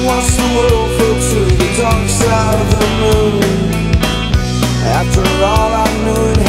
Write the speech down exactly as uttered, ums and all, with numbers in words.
watch the world float to the dark side of the moon. After all I knew it